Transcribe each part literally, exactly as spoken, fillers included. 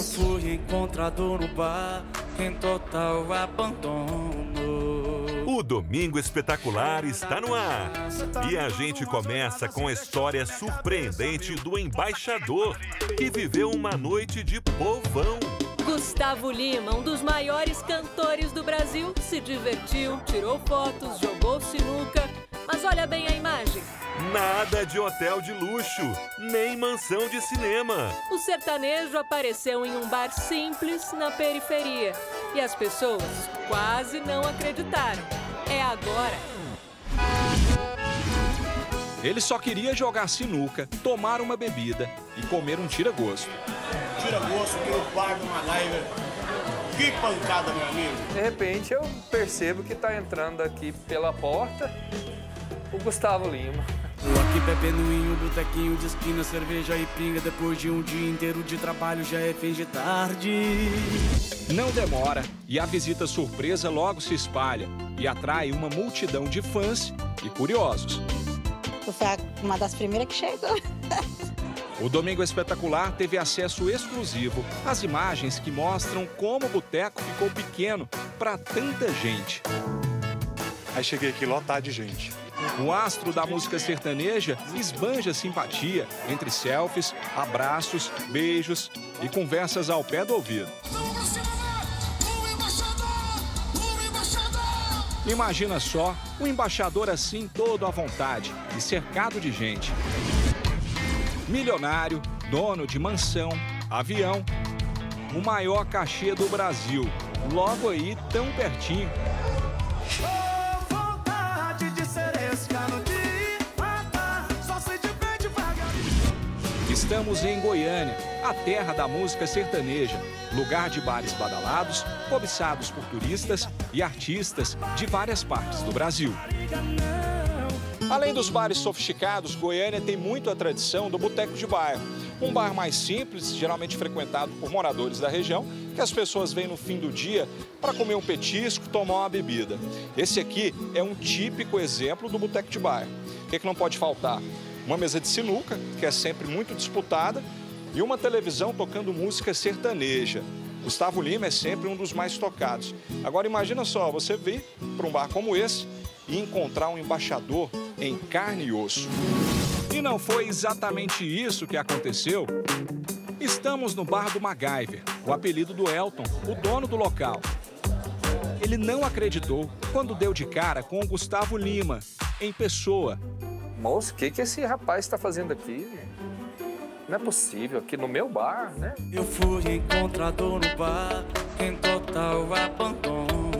Eu fui encontrado no bar em total abandono. O Domingo Espetacular está no ar. E a gente começa com a história surpreendente do embaixador, que viveu uma noite de povão. Gustavo Lima, um dos maiores cantores do Brasil, se divertiu, tirou fotos, jogou sinuca. Mas olha bem a imagem. Nada de hotel de luxo, nem mansão de cinema. O sertanejo apareceu em um bar simples na periferia. E as pessoas quase não acreditaram. É agora. Ele só queria jogar sinuca, tomar uma bebida e comer um tira-gosto. Tira-gosto aqui no bar do MacGyver. Que pancada, meu amigo. De repente eu percebo que está entrando aqui pela porta o Gustavo Lima. Tô aqui bebendo em um botequinho de esquina, cerveja e pinga. Depois de um dia inteiro de trabalho, já é fim de tarde. Não demora e a visita surpresa logo se espalha e atrai uma multidão de fãs e curiosos. Eu fui uma das primeiras que chegou. O Domingo Espetacular teve acesso exclusivo às imagens que mostram como o boteco ficou pequeno para tanta gente. Aí cheguei aqui lotado de gente. O astro da música sertaneja esbanja simpatia entre selfies, abraços, beijos e conversas ao pé do ouvido. Imagina só um embaixador assim todo à vontade e cercado de gente. Milionário, dono de mansão, avião, o maior cachê do Brasil, logo aí tão pertinho. Estamos em Goiânia, a terra da música sertaneja, lugar de bares badalados, cobiçados por turistas e artistas de várias partes do Brasil. Além dos bares sofisticados, Goiânia tem muito a tradição do boteco de bairro. Um bar mais simples, geralmente frequentado por moradores da região, que as pessoas vêm no fim do dia para comer um petisco, tomar uma bebida. Esse aqui é um típico exemplo do boteco de bairro. O que é que não pode faltar? Uma mesa de sinuca, que é sempre muito disputada, e uma televisão tocando música sertaneja. Gustavo Lima é sempre um dos mais tocados. Agora imagina só, você vir para um bar como esse e encontrar um embaixador em carne e osso. E não foi exatamente isso que aconteceu. Estamos no bar do MacGyver, o apelido do Elton, o dono do local. Ele não acreditou quando deu de cara com o Gustavo Lima, em pessoa. Moço, o que, que esse rapaz está fazendo aqui? Não é possível, aqui no meu bar, né? Eu fui encontrado no bar em total abandono.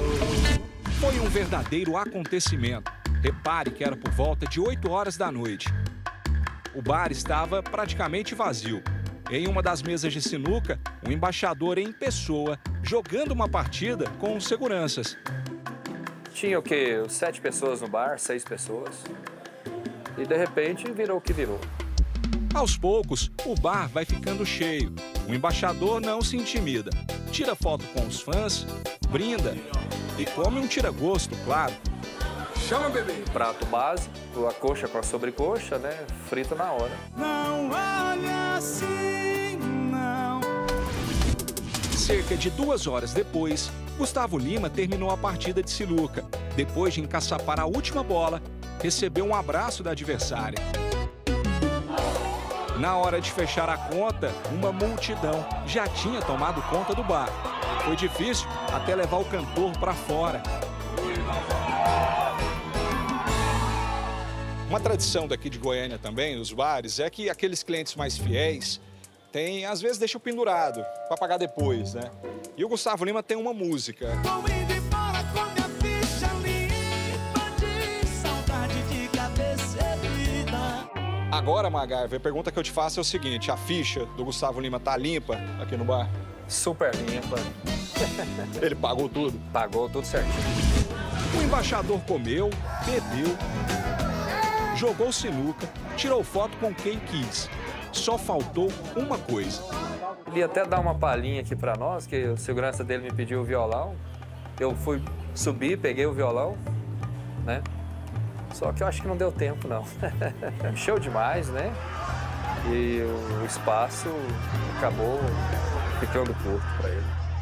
Foi um verdadeiro acontecimento. Repare que era por volta de oito horas da noite. O bar estava praticamente vazio. Em uma das mesas de sinuca, um embaixador em pessoa jogando uma partida com os seguranças. Tinha o quê? Sete pessoas no bar, seis pessoas. E de repente virou o que virou. Aos poucos, o bar vai ficando cheio. O embaixador não se intimida. Tira foto com os fãs, brinda e come um tira-gosto, claro. Chama, bebê! Prato básico, a coxa com a sobrecoxa, né? Frita na hora. Não olha assim, não. Cerca de duas horas depois, Gustavo Lima terminou a partida de sinuca. Depois de encaçapar a última bola, recebeu um abraço da adversária. Na hora de fechar a conta, uma multidão já tinha tomado conta do bar. Foi difícil até levar o cantor para fora. Uma tradição daqui de Goiânia também, nos bares, é que aqueles clientes mais fiéis tem, às vezes deixam pendurado para pagar depois, né? E o Gustavo Lima tem uma música. Agora, MacGyver, a pergunta que eu te faço é o seguinte: a ficha do Gustavo Lima tá limpa aqui no bar? Super limpa. Ele pagou tudo? Pagou tudo certinho. O embaixador comeu, bebeu, jogou sinuca, tirou foto com quem quis. Só faltou uma coisa. Ele ia até dar uma palhinha aqui pra nós, que o segurança dele me pediu o violão. Eu fui subir, peguei o violão, né? Só que eu acho que não deu tempo, não. Encheu demais, né? E o espaço acabou Fiquei jogo curto pra ele.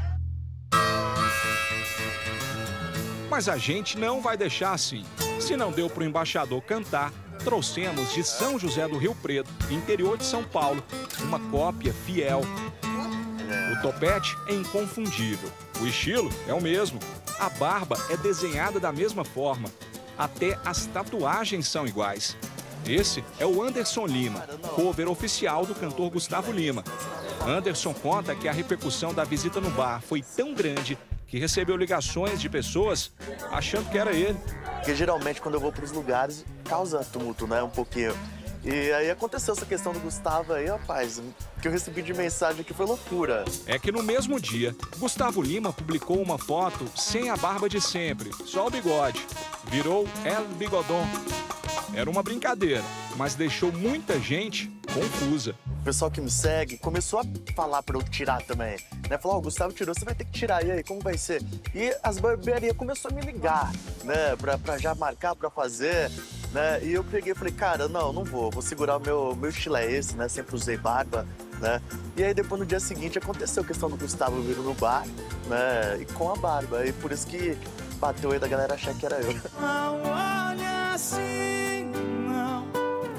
Mas a gente não vai deixar assim. Se não deu pro embaixador cantar, trouxemos de São José do Rio Preto, interior de São Paulo, uma cópia fiel. O topete é inconfundível. O estilo é o mesmo. A barba é desenhada da mesma forma. Até as tatuagens são iguais. Esse é o Anderson Lima, cover oficial do cantor Gustavo Lima. Anderson conta que a repercussão da visita no bar foi tão grande que recebeu ligações de pessoas achando que era ele. Porque geralmente quando eu vou para os lugares causa tumulto, né, um pouquinho. E aí aconteceu essa questão do Gustavo aí, rapaz, o que eu recebi de mensagem aqui foi loucura. É que no mesmo dia, Gustavo Lima publicou uma foto sem a barba de sempre, só o bigode. Virou El Bigodon. Era uma brincadeira, mas deixou muita gente confusa. O pessoal que me segue começou a falar para eu tirar também, né? Falou, ó, oh, o Gustavo tirou, você vai ter que tirar, e aí, como vai ser? E as barbearias começaram a me ligar, né, pra, pra já marcar, pra fazer, né? E eu peguei e falei, cara, não, não vou, vou segurar o meu, meu estilo é esse, né? Sempre usei barba, né? E aí depois no dia seguinte aconteceu a questão do Gustavo vindo no bar, né? E com a barba, e por isso que bateu aí da galera achar que era eu. Não olha assim, não.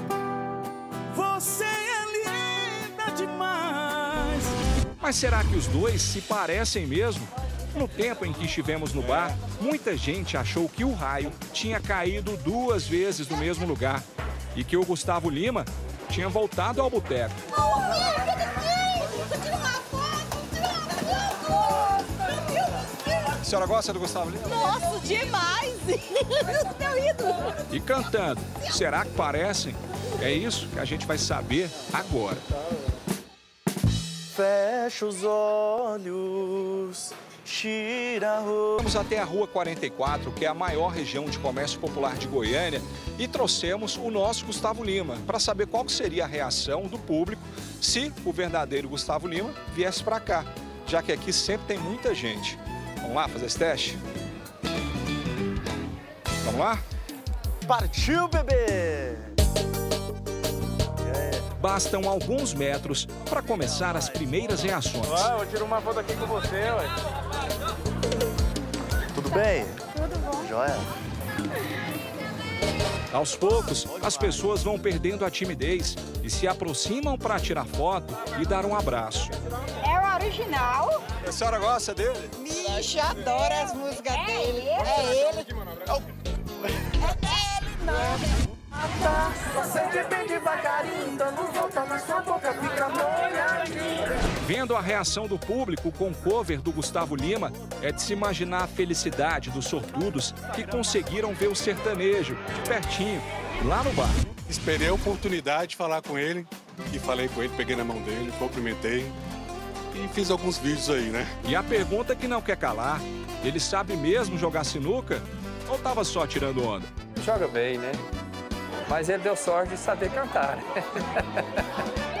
Você é linda demais. Mas será que os dois se parecem mesmo? No tempo em que estivemos no bar, muita gente achou que o raio tinha caído duas vezes no mesmo lugar e que o Gustavo Lima tinha voltado ao boteco. A senhora gosta do Gustavo Lima? Nossa, demais! Meu ídolo! E cantando, será que parecem? É isso que a gente vai saber agora. Fecha os olhos, tira a roupa. Vamos até a Rua quarenta e quatro, que é a maior região de comércio popular de Goiânia, e trouxemos o nosso Gustavo Lima para saber qual seria a reação do público se o verdadeiro Gustavo Lima viesse para cá, já que aqui sempre tem muita gente. Vamos lá fazer esse teste? Vamos lá? Partiu, bebê! Bastam alguns metros para começar as primeiras reações. Ah, eu tiro uma foto aqui com você, ué. Tudo bem? Tudo bom. Joia? Aos poucos, as pessoas vão perdendo a timidez e se aproximam para tirar foto e dar um abraço. É o original. A senhora gosta dele? Vixe, adoro as músicas dele. É ele. É ele, não. Vendo a reação do público com o cover do Gustavo Lima, é de se imaginar a felicidade dos sortudos que conseguiram ver o sertanejo de pertinho, lá no bar. Esperei a oportunidade de falar com ele e falei com ele, peguei na mão dele, cumprimentei e fiz alguns vídeos aí, né? E a pergunta que não quer calar, ele sabe mesmo jogar sinuca ou tava só tirando onda? Joga bem, né? Mas ele deu sorte de saber cantar.